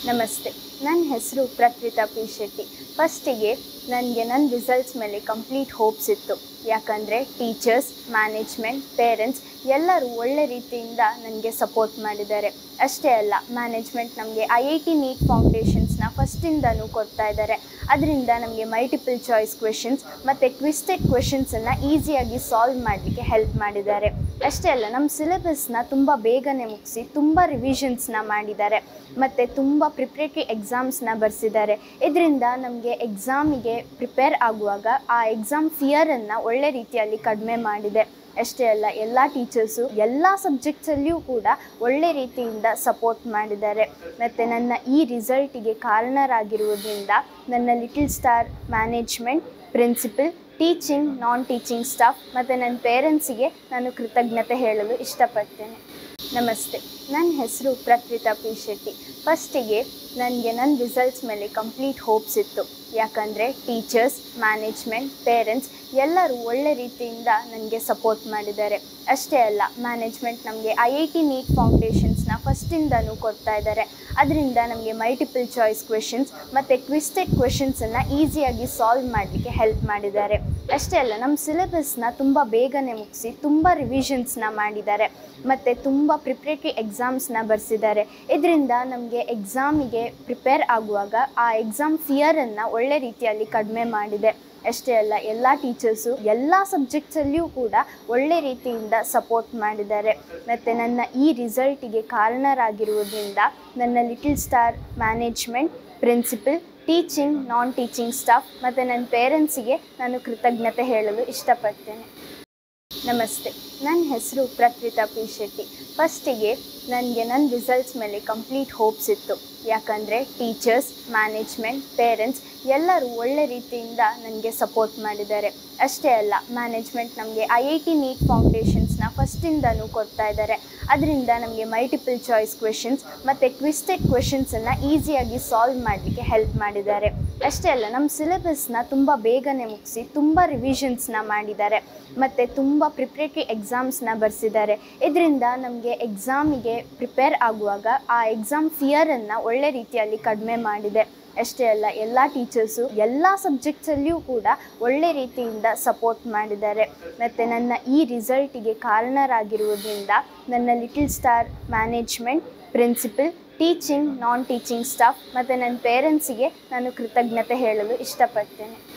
ನಮಸ್ತೆ, ನನ್ನ ಹೆಸರು ಪ್ರತ್ವಿತಾ ಪಿ ಶೆಟ್ಟಿ. ಫಸ್ಟಿಗೆ ನನಗೆ ನನ್ನ ರಿಸಲ್ಟ್ಸ್ ಮೇಲೆ ಕಂಪ್ಲೀಟ್ ಹೋಪ್ಸ್ ಇತ್ತು. ಯಾಕಂದರೆ ಟೀಚರ್ಸ್, ಮ್ಯಾನೇಜ್ಮೆಂಟ್, ಪೇರೆಂಟ್ಸ್ ಎಲ್ಲರೂ ಒಳ್ಳೆ ರೀತಿಯಿಂದ ನನಗೆ ಸಪೋರ್ಟ್ ಮಾಡಿದ್ದಾರೆ. ಅಷ್ಟೇ ಅಲ್ಲ, ಮ್ಯಾನೇಜ್ಮೆಂಟ್ ನಮಗೆ IIT ನೀಟ್ ಫೌಂಡೇಶನ್ಸ್ನ ಫಸ್ಟಿಂದನೂ ಕೊಡ್ತಾ ಇದ್ದಾರೆ. ಅದರಿಂದ ನಮಗೆ ಮಲ್ಟಿಪಲ್ ಚಾಯ್ಸ್ ಕ್ವೆಶನ್ಸ್ ಮತ್ತು ಟ್ವಿಸ್ಟೆಡ್ ಕ್ವೆಶನ್ಸನ್ನು ಈಸಿಯಾಗಿ ಸಾಲ್ವ್ ಮಾಡಲಿಕ್ಕೆ ಹೆಲ್ಪ್ ಮಾಡಿದ್ದಾರೆ. ಅಷ್ಟೇ ಅಲ್ಲ, ನಮ್ಮ ಸಿಲೆಬಸ್ನ ತುಂಬ ಬೇಗನೆ ಮುಗಿಸಿ ತುಂಬ ರಿವಿಷನ್ಸ್ನ ಮಾಡಿದ್ದಾರೆ ಮತ್ತು ತುಂಬ ಪ್ರಿಪ್ರೇಟರಿ ಎಕ್ಸಾಮ್ಸ್ನ ಬರೆಸಿದ್ದಾರೆ. ಇದರಿಂದ ನಮಗೆ ಎಕ್ಸಾಮಿಗೆ ಪ್ರಿಪೇರ್ ಆಗುವಾಗ ಆ ಎಕ್ಸಾಮ್ ಫಿಯರನ್ನು ಒಳ್ಳೆ ರೀತಿಯಲ್ಲಿ ಕಡಿಮೆ ಮಾಡಿದೆ. ಅಷ್ಟೇ ಅಲ್ಲ, ಎಲ್ಲ ಟೀಚರ್ಸು ಎಲ್ಲ ಸಬ್ಜೆಕ್ಟ್ಸಲ್ಲಿಯೂ ಕೂಡ ಒಳ್ಳೆ ರೀತಿಯಿಂದ ಸಪೋರ್ಟ್ ಮಾಡಿದ್ದಾರೆ. ಮತ್ತು ನನ್ನ ಈ ರಿಸಲ್ಟಿಗೆ ಕಾರಣರಾಗಿರುವುದರಿಂದ ನನ್ನ little star management, principal, teaching, non teaching staff ಮತ್ತು ನನ್ನ ಪೇರೆಂಟ್ಸಿಗೆ ನಾನು ಕೃತಜ್ಞತೆ ಹೇಳಲು ಇಷ್ಟಪಡ್ತೇನೆ. ನಮಸ್ತೆ, ನನ್ನ ಹೆಸರು ಪ್ರತ್ವಿತಾ ಪಿ ಶೆಟ್ಟಿ. ಫಸ್ಟಿಗೆ ನನಗೆ ನನ್ನ ರಿಸಲ್ಟ್ಸ್ ಮೇಲೆ ಕಂಪ್ಲೀಟ್ ಹೋಪ್ಸ್ ಇತ್ತು. ಯಾಕಂದರೆ ಟೀಚರ್ಸ್, ಮ್ಯಾನೇಜ್ಮೆಂಟ್, ಪೇರೆಂಟ್ಸ್ ಎಲ್ಲರೂ ಒಳ್ಳೆ ರೀತಿಯಿಂದ ನನಗೆ ಸಪೋರ್ಟ್ ಮಾಡಿದ್ದಾರೆ. ಅಷ್ಟೇ ಅಲ್ಲ, ಮ್ಯಾನೇಜ್ಮೆಂಟ್ ನಮಗೆ IIT ನೀಟ್ ಫೌಂಡೇಶನ್ಸ್ನ ಫಸ್ಟಿಂದನೂ ಕೊಡ್ತಾ ಇದ್ದಾರೆ. ಅದರಿಂದ ನಮಗೆ ಮಲ್ಟಿಪಲ್ ಚಾಯ್ಸ್ ಕ್ವೆಶನ್ಸ್ ಮತ್ತು ಟ್ವಿಸ್ಟೆಡ್ ಕ್ವೆಶನ್ಸನ್ನು ಈಸಿಯಾಗಿ ಸಾಲ್ವ್ ಮಾಡಲಿಕ್ಕೆ ಹೆಲ್ಪ್ ಮಾಡಿದ್ದಾರೆ. ಅಷ್ಟೇ ಅಲ್ಲ, ನಮ್ಮ ಸಿಲೆಬಸ್ನ ತುಂಬ ಬೇಗನೆ ಮುಗಿಸಿ ತುಂಬ ರಿವಿಷನ್ಸ್ನ ಮಾಡಿದ್ದಾರೆ ಮತ್ತು ತುಂಬ ಪ್ರಿಪ್ರೇಟರಿ ಎಕ್ಸಾಮ್ಸ್ನ ಬರೆಸಿದ್ದಾರೆ. ಇದರಿಂದ ನಮಗೆ ಎಕ್ಸಾಮಿಗೆ ಪ್ರಿಪೇರ್ ಆಗುವಾಗ ಆ ಎಕ್ಸಾಮ್ ಫಿಯರನ್ನು ಒಳ್ಳೆ ರೀತಿಯಲ್ಲಿ ಕಡಿಮೆ ಮಾಡಿದೆ. ಅಷ್ಟೇ ಅಲ್ಲ, ಎಲ್ಲ ಟೀಚರ್ಸು ಎಲ್ಲ ಸಬ್ಜೆಕ್ಟ್ಸಲ್ಲಿಯೂ ಕೂಡ ಒಳ್ಳೆ ರೀತಿಯಿಂದ ಸಪೋರ್ಟ್ ಮಾಡಿದ್ದಾರೆ. ಮತ್ತು ನನ್ನ ಈ ರಿಸಲ್ಟಿಗೆ ಕಾರಣರಾಗಿರುವುದರಿಂದ ನನ್ನ little star management, principal, teaching, non teaching staff ಮತ್ತು ನನ್ನ ಪೇರೆಂಟ್ಸಿಗೆ ನಾನು ಕೃತಜ್ಞತೆ ಹೇಳಲು ಇಷ್ಟಪಡ್ತೇನೆ. ನಮಸ್ತೆ, ನನ್ನ ಹೆಸರು ಪ್ರತ್ವಿತಾ ಪಿ ಶೆಟ್ಟಿ. ಫಸ್ಟಿಗೆ ನನಗೆ ನನ್ನ ರಿಸಲ್ಟ್ಸ್ ಮೇಲೆ ಕಂಪ್ಲೀಟ್ ಹೋಪ್ಸ್ ಇತ್ತು. ಯಾಕಂದರೆ ಟೀಚರ್ಸ್, ಮ್ಯಾನೇಜ್ಮೆಂಟ್, ಪೇರೆಂಟ್ಸ್ ಎಲ್ಲರೂ ಒಳ್ಳೆ ರೀತಿಯಿಂದ ನನಗೆ ಸಪೋರ್ಟ್ ಮಾಡಿದ್ದಾರೆ. ಅಷ್ಟೇ ಅಲ್ಲ, ಮ್ಯಾನೇಜ್ಮೆಂಟ್ ನಮಗೆ IIT ನೀಟ್ ಫೌಂಡೇಶನ್ಸ್ನ ಫಸ್ಟಿಂದನೂ ಕೊಡ್ತಾ ಇದ್ದಾರೆ. ಅದರಿಂದ ನಮಗೆ ಮಲ್ಟಿಪಲ್ ಚಾಯ್ಸ್ ಕ್ವೆಶನ್ಸ್ ಮತ್ತು ಟ್ವಿಸ್ಟೆಡ್ ಕ್ವೆಶನ್ಸನ್ನು ಈಸಿಯಾಗಿ ಸಾಲ್ವ್ ಮಾಡಲಿಕ್ಕೆ ಹೆಲ್ಪ್ ಮಾಡಿದ್ದಾರೆ. ಅಷ್ಟೇ ಅಲ್ಲ, ನಮ್ಮ ಸಿಲೆಬಸ್ನ ತುಂಬ ಬೇಗನೆ ಮುಗಿಸಿ ತುಂಬ ರಿವಿಷನ್ಸ್ನ ಮಾಡಿದ್ದಾರೆ ಮತ್ತು ತುಂಬ ಪ್ರಿಪ್ರೇಟರಿ ಎಕ್ಸಾಮ್ಸ್ನ ಬರೆಸಿದ್ದಾರೆ. ಇದರಿಂದ ನಮಗೆ ಎಕ್ಸಾಮಿಗೆ ಪ್ರಿಪೇರ್ ಆಗುವಾಗ ಆ ಎಕ್ಸಾಮ್ ಫಿಯರನ್ನು ಒಳ್ಳೆ ರೀತಿಯಲ್ಲಿ ಕಡಿಮೆ ಮಾಡಿದೆ. ಅಷ್ಟೇ ಅಲ್ಲ, ಎಲ್ಲ ಟೀಚರ್ಸು ಎಲ್ಲ ಸಬ್ಜೆಕ್ಟ್ಸಲ್ಲಿಯೂ ಕೂಡ ಒಳ್ಳೆ ರೀತಿಯಿಂದ ಸಪೋರ್ಟ್ ಮಾಡಿದ್ದಾರೆ. ಮತ್ತು ನನ್ನ ಈ ರಿಸಲ್ಟಿಗೆ ಕಾರಣರಾಗಿರುವುದರಿಂದ ನನ್ನ little star management, principal, teaching, non teaching staff ಮತ್ತು ನನ್ನ ಪೇರೆಂಟ್ಸಿಗೆ ನಾನು ಕೃತಜ್ಞತೆ ಹೇಳಲು ಇಷ್ಟಪಡ್ತೇನೆ.